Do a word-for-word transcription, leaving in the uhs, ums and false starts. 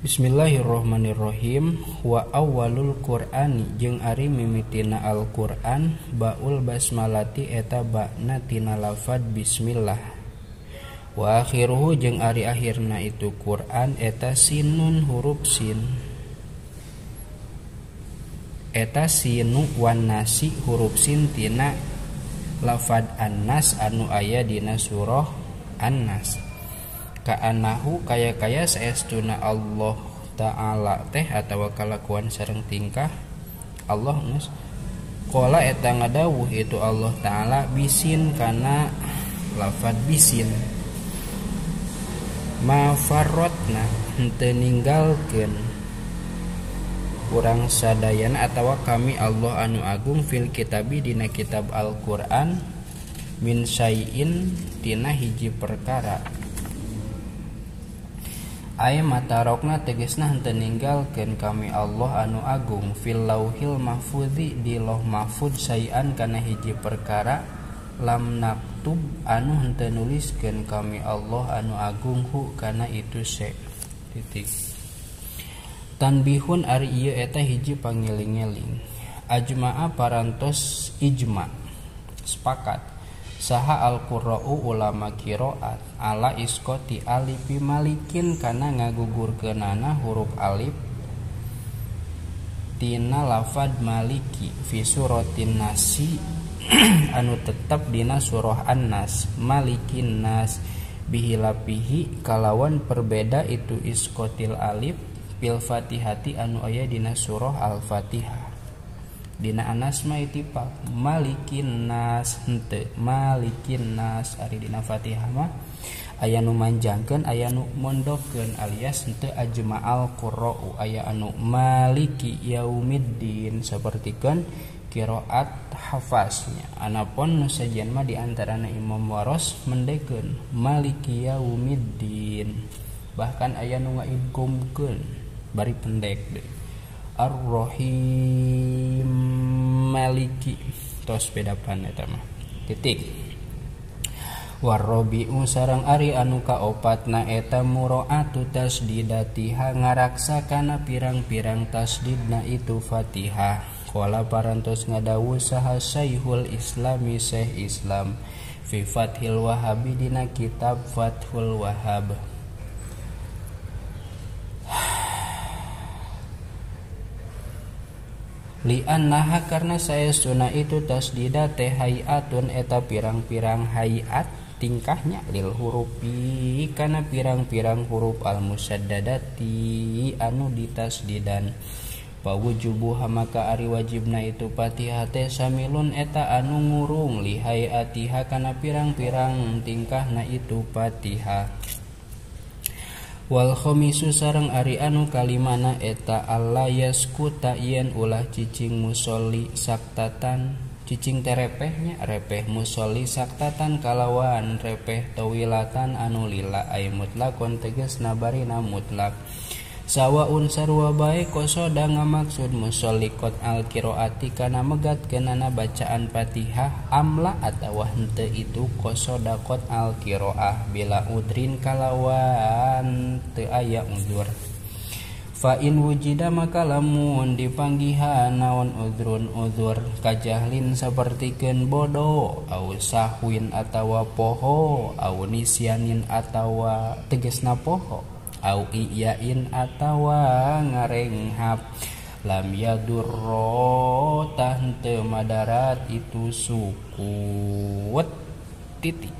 Bismillahirrohmanirrohim. Wa awwalul Qur'ani jeung ari mimitina Al-Qur'an baul basmalati eta ba'na tina lafad bismillah. Wa akhiruhu jeung ari akhirna itu Qur'an eta sinun huruf sin. Eta sinu wan nasi huruf sin tina lafad An-Nas anu aya dina surah An-Nas. Ka'anahu kaya-kaya saestuna Allah Ta'ala teh atawa kalakuan sareng tingkah Allah nges qala eta ngadawuh itu Allah Ta'ala bisin kana lafad bisin ma farratna henteu ninggalkeun urang sadayana atawa kami Allah anu agung fil kitabi dina kitab Al-Qur'an min syai'in tina hiji perkara. Ay matarokna tegesna henteu ninggalkeun kami Allah anu agung fil lauhil mahfudzi di lauh mahfud sayan kana hiji perkara lam naktub anu henteu nuliskeun kami Allah anu agung hu kana itu se titik. Tanbihun ari ieu eta hiji pangiling-eling. Ajma'a parantos ijma sepakat saha al-qurra'u ulama qiraat ala iskoti alifi malikin kana ngagugurkeunana huruf alif tina lafad maliki fi suratin nasi anu tetep dina surah An-Nas malikin nas bihilapihi kalawan perbeda itu iskotil alif fil fatihati anu aya dina surah Al-Fatihah. Dina Anas mah itipak malikin nas henteu malikin nas ari dina Fatihah mah aya nu manjangkeun aya nu mondokkeun alias henteu ajma'al qurra'u aya anu maliki yaumiddin sapertikeun qiraat hafaznya. Anapun nu sajian mah di antarana Imam Waros mendekeun maliki yaumiddin bahkan aya nu ngaidghamkeun bari pendek deui Ar-Rahim Maliki tos beda pan eta mah titik. Warrobi'u sareng ari anu kaopatna eta muraatu tasdidatiha ngaraksa kana pirang-pirang tasdidna itu Fatihah. Qala parantos ngadawuh saha Syekhul Islami Syekh Islam fi Fathil Wahhabi dina kitab Fathul Wahhab. Li annaha karena saya sunah itu tasdida teh hayatun eta pirang-pirang hayat tingkahnya lil hurufi kana pirang-pirang huruf al musaddadati anu ditasdidan pawujubuha maka ari wajibna itu Fatihah teh samilun eta anu ngurung li hayatiha kana pirang-pirang tingkahna itu Fatihah. Wal khamisu sareng ari anu kalimana eta alla yaskuta yen ulah cicing musolli saktatan cicing terepehnya repeh musolli saktatan kalawan repeh tawilatan anu lila ay mutlaqon tegasna barina mutlak sawaun sarua bae kosoda ngamaksud musolli qot al qiraati kana megatkeunana bacaan Fatihah amla atawa henteu itu kosoda qot al qiraah bila udrin kalawan teu aya udzur. Fa in wujida maka lamun dipanggihan naon udrun udzur kajahlin sapertikeun bodo au sahwin atawa poho au nisyanin atawa tegasna poho au iyain atawa ngarenghap lam yadurro tah henteu madarat itu sukut titik.